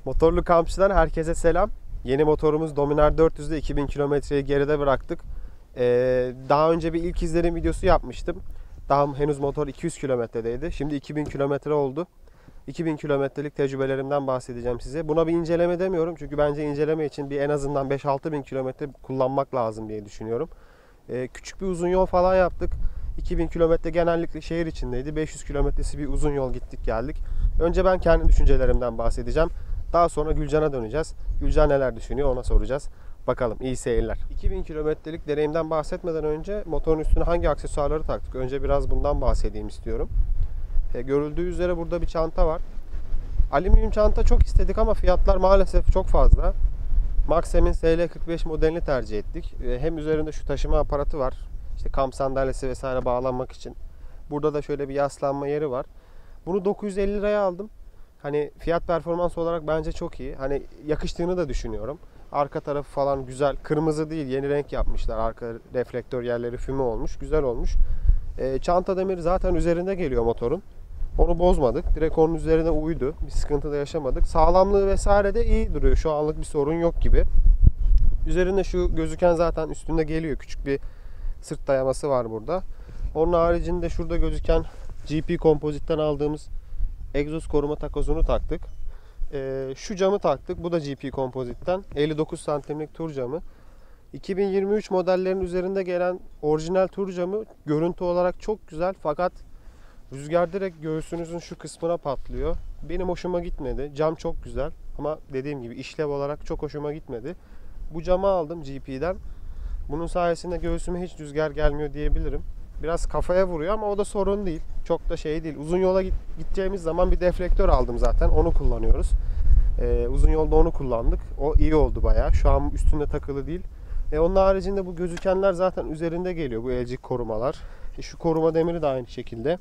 Motorlu Kampçı'dan herkese selam. Yeni motorumuz Dominar 400'de 2000 kilometreyi geride bıraktık. Daha önce bir ilk izlenim videosu yapmıştım. Daha henüz motor 200 kilometredeydi. Şimdi 2000 kilometre oldu. 2000 kilometrelik tecrübelerimden bahsedeceğim size. Buna bir inceleme demiyorum. Çünkü bence inceleme için en azından 5-6 bin kilometre kullanmak lazım diye düşünüyorum. Küçük bir uzun yol falan yaptık. 2000 kilometre genellikle şehir içindeydi. 500 kilometresi bir uzun yol gittik geldik. Önce ben kendi düşüncelerimden bahsedeceğim. Daha sonra Gülcan'a döneceğiz. Gülcan neler düşünüyor ona soracağız. Bakalım, iyi seyirler. 2000 kilometrelik deneyimden bahsetmeden önce motorun üstüne hangi aksesuarları taktık? Önce biraz bundan bahsedeyim istiyorum. Görüldüğü üzere burada bir çanta var. Alüminyum çanta çok istedik ama fiyatlar maalesef çok fazla. Maxxam'in SL45 modelini tercih ettik. Hem üzerinde şu taşıma aparatı var. İşte kamp sandalyesi vesaire bağlanmak için. Burada da şöyle bir yaslanma yeri var. Bunu 950 liraya aldım. Hani fiyat performans olarak bence çok iyi. Hani yakıştığını da düşünüyorum. Arka tarafı falan güzel. Kırmızı değil, yeni renk yapmışlar. Arka reflektör yerleri füme olmuş. Güzel olmuş. Çanta demiri zaten üzerinde geliyor motorun. Onu bozmadık. Direkt onun üzerine uydu. Bir sıkıntı da yaşamadık. Sağlamlığı vesaire de iyi duruyor. Şu anlık bir sorun yok gibi. Üzerinde şu gözüken zaten üstünde geliyor. Küçük bir sırt dayaması var burada. Onun haricinde şurada gözüken GP Composite'ten aldığımız egzoz koruma takozunu taktık. Şu camı taktık. Bu da GP Composite'ten. 59 santimlik tur camı. 2023 modellerin üzerinde gelen orijinal tur camı görüntü olarak çok güzel fakat rüzgar direkt göğsünüzün şu kısmına patlıyor. Benim hoşuma gitmedi. Cam çok güzel ama dediğim gibi işlev olarak çok hoşuma gitmedi. Bu camı aldım GP'den. Bunun sayesinde göğsüme hiç rüzgar gelmiyor diyebilirim. Biraz kafaya vuruyor ama o da sorun değil. Çok da şey değil. Uzun yola gideceğimiz zaman bir deflektör aldım zaten. Onu kullanıyoruz. Uzun yolda onu kullandık. O iyi oldu bayağı. Şu an üstünde takılı değil. Onun haricinde bu gözükenler zaten üzerinde geliyor. Bu elcik korumalar. Şu koruma demiri de aynı şekilde.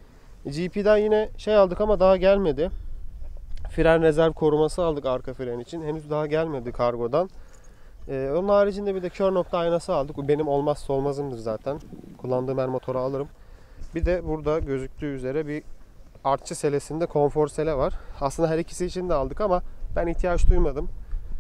GP'den yine şey aldık ama daha gelmedi. Fren rezerv koruması aldık arka fren için. Henüz daha gelmedi kargodan. Onun haricinde bir de kör nokta aynası aldık. Bu benim olmazsa olmazımdır zaten. Kullandığım her motora alırım. Bir de burada gözüktüğü üzere bir artçı selesinde konfor sele var. Aslında her ikisi için de aldık ama ben ihtiyaç duymadım.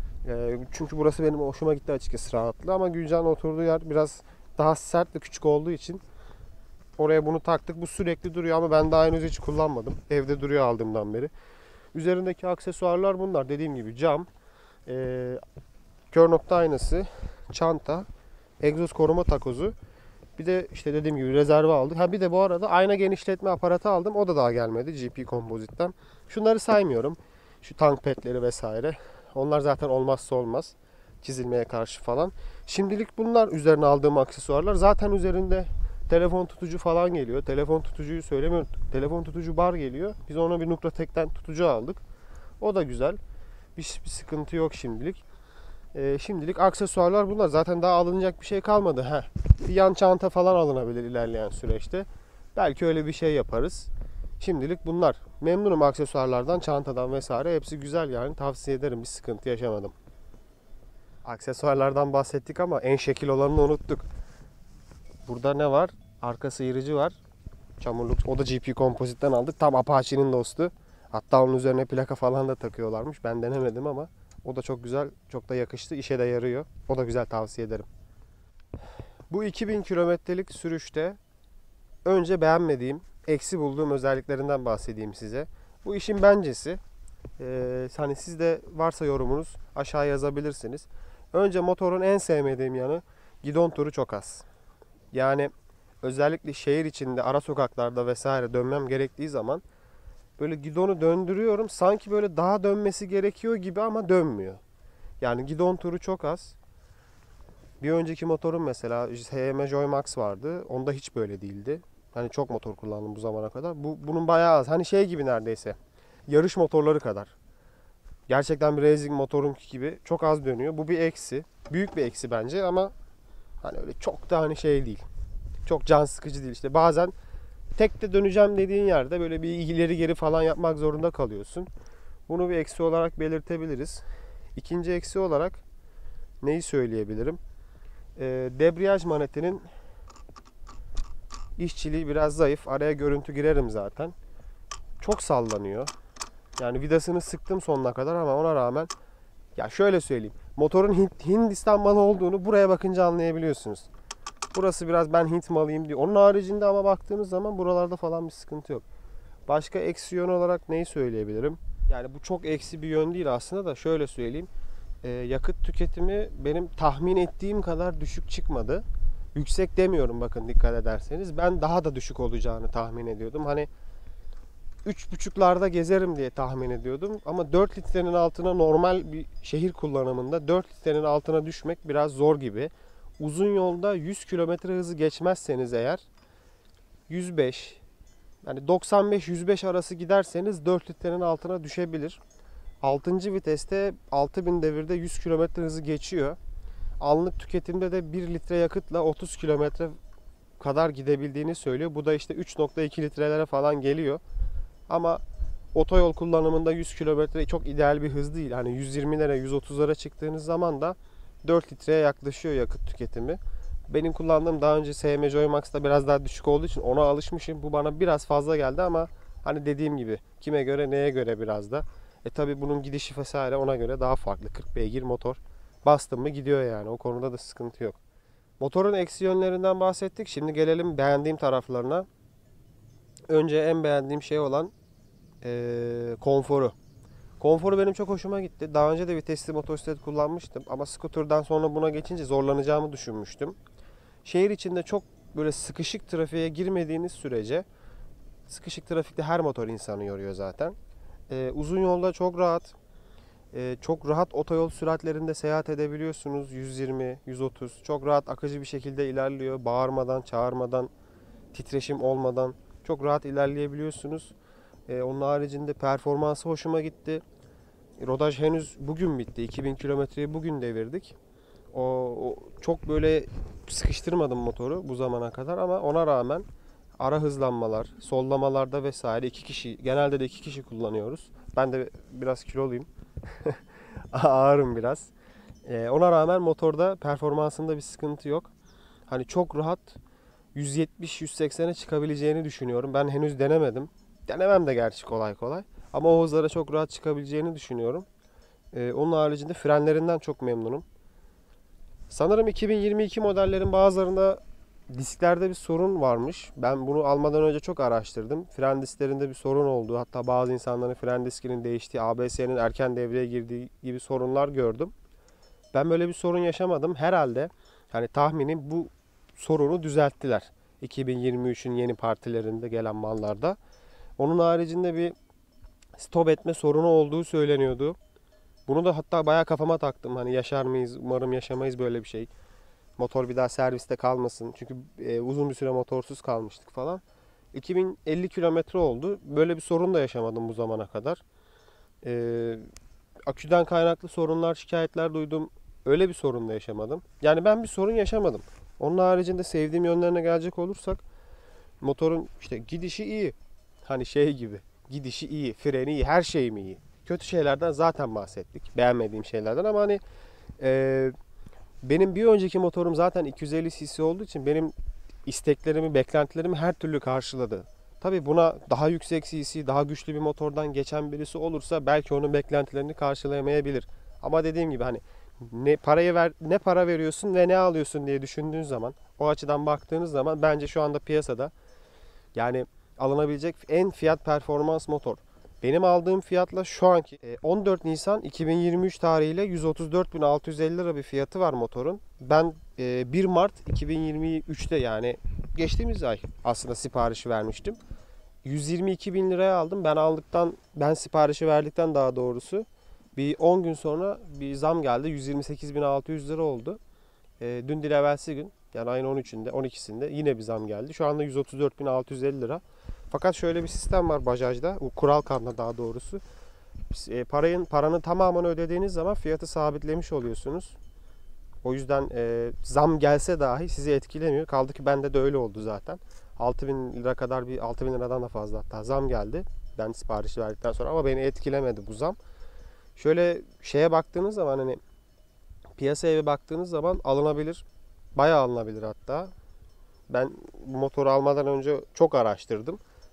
Çünkü burası benim hoşuma gitti açıkçası, rahatlı. Ama Gülcan oturduğu yer biraz daha sert ve küçük olduğu için oraya bunu taktık. Bu sürekli duruyor ama ben daha henüz hiç kullanmadım. Evde duruyor aldığımdan beri. Üzerindeki aksesuarlar bunlar. Dediğim gibi cam, kör nokta aynası, çanta, egzoz koruma takozu. Bir de işte dediğim gibi rezerve aldık. Ha bir de bu arada ayna genişletme aparatı aldım. O da daha gelmedi GP Composite'ten. Şunları saymıyorum. Şu tank pedleri vesaire. Onlar zaten olmazsa olmaz. Çizilmeye karşı falan. Şimdilik bunlar üzerine aldığım aksesuarlar. Zaten üzerinde telefon tutucu falan geliyor. Telefon tutucuyu söylemiyorum. Telefon tutucu bar geliyor. Biz ona bir Nukratek'ten tutucu aldık. O da güzel. Bir sıkıntı yok şimdilik. Şimdilik aksesuarlar bunlar. Zaten daha alınacak bir şey kalmadı. Bir yan çanta falan alınabilir ilerleyen süreçte. Belki öyle bir şey yaparız. Şimdilik bunlar. Memnunum aksesuarlardan, çantadan vesaire. Hepsi güzel yani. Tavsiye ederim. Bir sıkıntı yaşamadım. Aksesuarlardan bahsettik ama en şekil olanını unuttuk. Burada ne var? Arka sıyırıcı var. Çamurluk. O da GP Composite'ten aldık. Tam Apache'nin dostu. Hatta onun üzerine plaka falan da takıyorlarmış. Ben denemedim ama o da çok güzel. Çok da yakıştı. İşe de yarıyor. O da güzel, tavsiye ederim. Bu 2000 kilometrelik sürüşte önce beğenmediğim, eksi bulduğum özelliklerinden bahsedeyim size. Bu işin bencesi. Hani sizde varsa yorumunuz aşağı yazabilirsiniz. Önce motorun en sevmediğim yanı, gidon turu çok az. Yani özellikle şehir içinde ara sokaklarda vesaire dönmem gerektiği zaman böyle gidonu döndürüyorum. Sanki böyle daha dönmesi gerekiyor gibi ama dönmüyor. Yani gidon turu çok az. Bir önceki motorum mesela HM Joy Max vardı. Onda hiç böyle değildi. Hani çok motor kullandım bu zamana kadar. Bunun bayağı az. Hani şey gibi neredeyse. Yarış motorları kadar. Gerçekten bir racing motorunki gibi çok az dönüyor. Bu bir eksi. Büyük bir eksi bence ama hani öyle çok da hani şey değil. Çok can sıkıcı değil. İşte bazen tek de döneceğim dediğin yerde böyle bir ileri geri falan yapmak zorunda kalıyorsun. Bunu bir eksi olarak belirtebiliriz. İkinci eksi olarak neyi söyleyebilirim? Debriyaj manetinin işçiliği biraz zayıf. Araya görüntü girerim zaten. Çok sallanıyor. Yani vidasını sıktım sonuna kadar ama ona rağmen, ya şöyle söyleyeyim. Motorun Hindistan malı olduğunu buraya bakınca anlayabiliyorsunuz. Burası biraz ben Hint malıyım diyor. Onun haricinde ama baktığınız zaman buralarda falan bir sıkıntı yok. Başka eksi yön olarak neyi söyleyebilirim? Yani bu çok eksi bir yön değil aslında da şöyle söyleyeyim. Yakıt tüketimi benim tahmin ettiğim kadar düşük çıkmadı. Yüksek demiyorum, bakın dikkat ederseniz. Ben daha da düşük olacağını tahmin ediyordum. Hani 3,5'larda gezerim diye tahmin ediyordum. Ama 4 litrenin altına, normal bir şehir kullanımında 4 litrenin altına düşmek biraz zor gibi. Uzun yolda 100 kilometre hızı geçmezseniz eğer 105, yani 95-105 arası giderseniz 4 litrenin altına düşebilir. 6. viteste 6000 devirde 100 kilometre hızı geçiyor. Anlık tüketimde de 1 litre yakıtla 30 kilometre kadar gidebildiğini söylüyor. Bu da işte 3,2 litrelere falan geliyor. Ama otoyol kullanımında 100 kilometre çok ideal bir hız değil. Hani 120'lere 130'lara çıktığınız zaman da 4 litreye yaklaşıyor yakıt tüketimi. Benim kullandığım daha önce SM Joy Max'ta biraz daha düşük olduğu için ona alışmışım. Bu bana biraz fazla geldi ama hani dediğim gibi kime göre neye göre biraz da. Tabi bunun gidişi vesaire ona göre daha farklı. 40 beygir motor. Bastım mı gidiyor yani. O konuda da sıkıntı yok. Motorun eksi yönlerinden bahsettik. Şimdi gelelim beğendiğim taraflarına. Önce en beğendiğim şey olan konforu. Konforu benim çok hoşuma gitti. Daha önce de vitesli motosiklet kullanmıştım. Ama scooter'dan sonra buna geçince zorlanacağımı düşünmüştüm. Şehir içinde çok böyle sıkışık trafiğe girmediğiniz sürece, sıkışık trafikte her motor insanı yoruyor zaten. Uzun yolda çok rahat, çok rahat otoyol süratlerinde seyahat edebiliyorsunuz. 120, 130 çok rahat akıcı bir şekilde ilerliyor. Bağırmadan, çağırmadan, titreşim olmadan çok rahat ilerleyebiliyorsunuz. Onun haricinde performansı hoşuma gitti. Rodaj henüz bugün bitti. 2000 kilometreyi bugün devirdik. O çok böyle sıkıştırmadım motoru bu zamana kadar ama ona rağmen ara hızlanmalar, sollamalarda vesaire iki kişi, genelde de iki kişi kullanıyoruz. Ben de biraz kiloluyum. Ağırım biraz. Ona rağmen motorda performansında bir sıkıntı yok. Hani çok rahat 170-180'e çıkabileceğini düşünüyorum. Ben henüz denemedim. Denemem de gerçi kolay kolay. Ama o hızlara çok rahat çıkabileceğini düşünüyorum. Onun haricinde frenlerinden çok memnunum. Sanırım 2022 modellerin bazılarında disklerde bir sorun varmış. Ben bunu almadan önce çok araştırdım. Fren disklerinde bir sorun olduğu, hatta bazı insanların fren diskinin değiştiği, ABS'nin erken devreye girdiği gibi sorunlar gördüm. Ben böyle bir sorun yaşamadım. Herhalde hani tahminim bu sorunu düzelttiler. 2023'ün yeni partilerinde gelen mallarda. Onun haricinde bir stop etme sorunu olduğu söyleniyordu. Bunu da hatta bayağı kafama taktım. Hani yaşar mıyız? Umarım yaşamayız böyle bir şey. Motor bir daha serviste kalmasın. Çünkü uzun bir süre motorsuz kalmıştık falan. 2050 kilometre oldu. Böyle bir sorun da yaşamadım bu zamana kadar. Aküden kaynaklı sorunlar, şikayetler duydum. Öyle bir sorun da yaşamadım. Yani ben bir sorun yaşamadım. Onun haricinde sevdiğim yönlerine gelecek olursak, motorun işte gidişi iyi. Hani şey gibi. Gidişi iyi, freni iyi, her şey mi iyi? Kötü şeylerden zaten bahsettik. Beğenmediğim şeylerden ama hani benim bir önceki motorum zaten 250 cc olduğu için benim isteklerimi, beklentilerimi her türlü karşıladı. Tabii buna daha yüksek cc, daha güçlü bir motordan geçen birisi olursa belki onun beklentilerini karşılayamayabilir. Ama dediğim gibi hani ne para veriyorsun ve ne alıyorsun diye düşündüğün zaman, o açıdan baktığınız zaman bence şu anda piyasada yani alınabilecek en fiyat performans motor. Benim aldığım fiyatla şu anki 14 Nisan 2023 tarihiyle 134.650 lira bir fiyatı var motorun. Ben 1 Mart 2023'te, yani geçtiğimiz ay aslında siparişi vermiştim. 122 bin liraya aldım. Ben siparişi verdikten daha doğrusu bir 10 gün sonra bir zam geldi. 128.600 lira oldu. Dün değil evvelsi gün, yani ayın 13'ünde 12'sinde yine bir zam geldi. Şu anda 134.650 lira. Fakat şöyle bir sistem var Bajaj'da. Bu kural kanunda daha doğrusu. Paranın tamamını ödediğiniz zaman fiyatı sabitlemiş oluyorsunuz. O yüzden zam gelse dahi sizi etkilemiyor. Kaldı ki bende de öyle oldu zaten. 6.000 lira kadar, 6.000 liradan da fazla hatta zam geldi. Ben siparişi verdikten sonra ama beni etkilemedi bu zam. Şöyle şeye baktığınız zaman, hani piyasaya baktığınız zaman alınabilir. Bayağı alınabilir hatta. Ben bu motoru almadan önce çok araştırdım.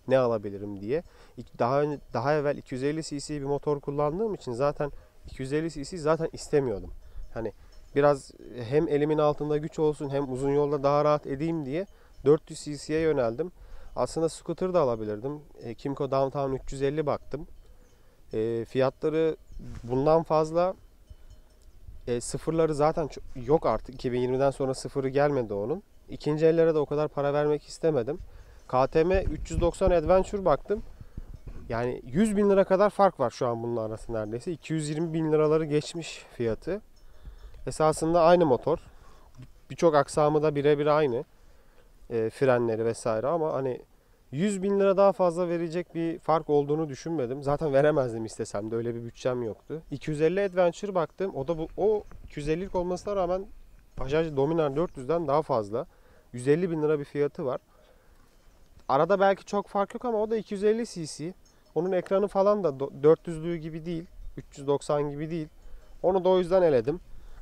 ne alabilirim diye. Daha evvel 250 cc bir motor kullandığım için zaten 250 cc zaten istemiyordum. Hani biraz hem elimin altında güç olsun hem uzun yolda daha rahat edeyim diye 400 cc'ye yöneldim. Aslında scooter da alabilirdim. Kymco Downtown 350 baktım. Fiyatları bundan fazla. Sıfırları zaten yok artık. 2020'den sonra sıfırı gelmedi onun. İkinci ellere de o kadar para vermek istemedim. KTM 390 Adventure baktım. Yani 100 bin lira kadar fark var şu an bunun arası neredeyse. 220 bin liraları geçmiş fiyatı. Esasında aynı motor. Birçok aksamı da birebir aynı. Frenleri vesaire ama hani 100 bin lira daha fazla verecek bir fark olduğunu düşünmedim. Zaten veremezdim istesem de, öyle bir bütçem yoktu. 250 Adventure baktım. O 250'lik olmasına rağmen Bajaj Dominar 400'den daha fazla. 150 bin lira bir fiyatı var. Arada belki çok fark yok ama o da 250 cc. Onun ekranı falan da 400'lüğü gibi değil. 390 gibi değil. Onu da o yüzden eledim.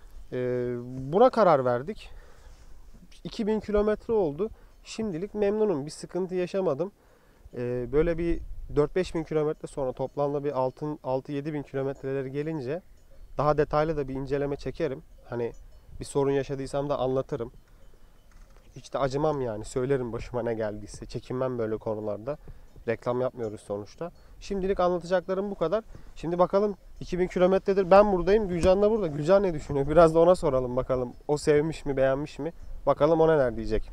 Buna karar verdik. 2000 kilometre oldu. Şimdilik memnunum. Bir sıkıntı yaşamadım. Böyle bir 4-5 bin kilometre sonra toplamda bir 6-7 bin kilometreleri gelince daha detaylı da bir inceleme çekerim. Hani bir sorun yaşadıysam da anlatırım. Hiç de acımam yani. Söylerim başıma ne geldiyse. Çekinmem böyle konularda. Reklam yapmıyoruz sonuçta. Şimdilik anlatacaklarım bu kadar. Şimdi bakalım 2000 kilometredir ben buradayım. Gülcan da burada. Gülcan ne düşünüyor? Biraz da ona soralım bakalım. O sevmiş mi, beğenmiş mi? Bakalım o neler diyecek.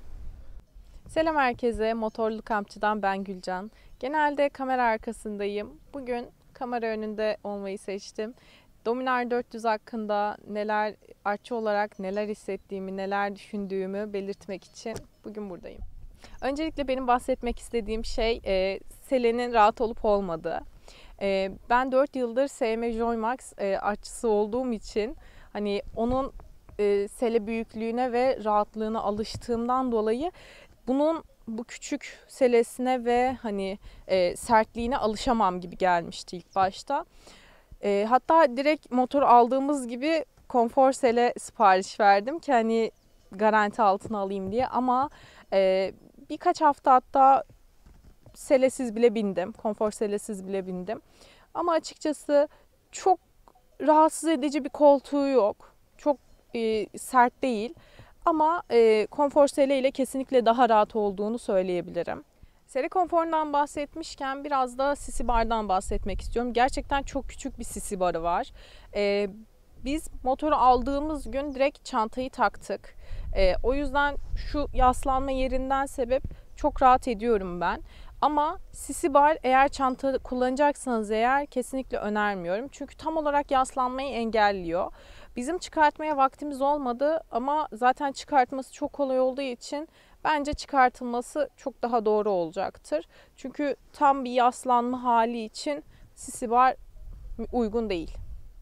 Selam herkese, Motorlu Kampçı'dan ben Gülcan. Genelde kamera arkasındayım. Bugün kamera önünde olmayı seçtim. Dominar 400 hakkında artçı olarak neler hissettiğimi, neler düşündüğümü belirtmek için bugün buradayım. Öncelikle benim bahsetmek istediğim şey selenin rahat olup olmadığı. Ben 4 yıldır SM Joymax artçısı olduğum için hani onun sele büyüklüğüne ve rahatlığına alıştığımdan dolayı bu küçük selesine ve hani sertliğine alışamam gibi gelmişti ilk başta. Hatta direkt motor aldığımız gibi konfor sele sipariş verdim ki hani garanti altına alayım diye ama birkaç hafta hatta selesiz bile bindim. Konfor selesiz bile bindim. Ama açıkçası çok rahatsız edici bir koltuğu yok. Çok sert değil. Ama konfor sele ile kesinlikle daha rahat olduğunu söyleyebilirim. Sele konforundan bahsetmişken biraz da sisi bardan bahsetmek istiyorum. Gerçekten çok küçük bir sisi barı var. Biz motoru aldığımız gün direkt çantayı taktık. O yüzden şu yaslanma yerinden sebep çok rahat ediyorum ben. Ama sisi bar eğer çanta kullanacaksanız eğer kesinlikle önermiyorum. Çünkü tam olarak yaslanmayı engelliyor. Bizim çıkartmaya vaktimiz olmadı ama zaten çıkartması çok kolay olduğu için bence çıkartılması çok daha doğru olacaktır. Çünkü tam bir yaslanma hali için sisi bar uygun değil.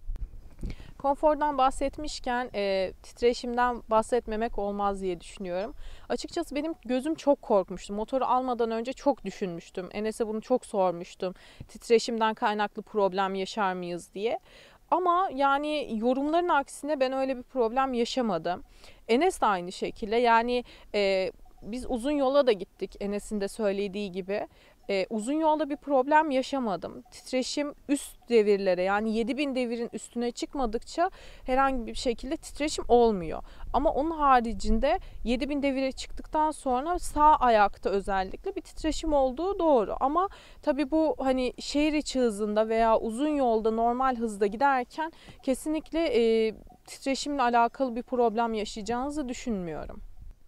Konfordan bahsetmişken titreşimden bahsetmemek olmaz diye düşünüyorum. Açıkçası benim gözüm çok korkmuştu. Motoru almadan önce çok düşünmüştüm. Enes'e bunu çok sormuştum. Titreşimden kaynaklı problem yaşar mıyız diye. Ama yani yorumların aksine ben öyle bir problem yaşamadım. Enes de aynı şekilde. Yani biz uzun yola da gittik Enes'in de söylediği gibi. Uzun yolda bir problem yaşamadım. Titreşim üst devirlere yani 7000 devirin üstüne çıkmadıkça herhangi bir şekilde titreşim olmuyor. Ama onun haricinde 7000 devire çıktıktan sonra sağ ayakta özellikle bir titreşim olduğu doğru. Ama tabii bu hani şehir içi hızında veya uzun yolda normal hızda giderken kesinlikle titreşimle alakalı bir problem yaşayacağınızı düşünmüyorum.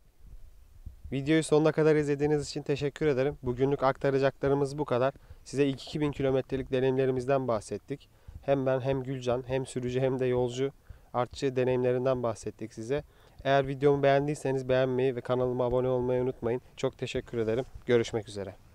Videoyu sonuna kadar izlediğiniz için teşekkür ederim. Bugünlük aktaracaklarımız bu kadar. Size ilk 2000 kilometrelik deneyimlerimizden bahsettik. Hem ben hem Gülcan hem sürücü hem de yolcu artçı deneyimlerinden bahsettik size. Eğer videomu beğendiyseniz beğenmeyi ve kanalıma abone olmayı unutmayın. Çok teşekkür ederim. Görüşmek üzere.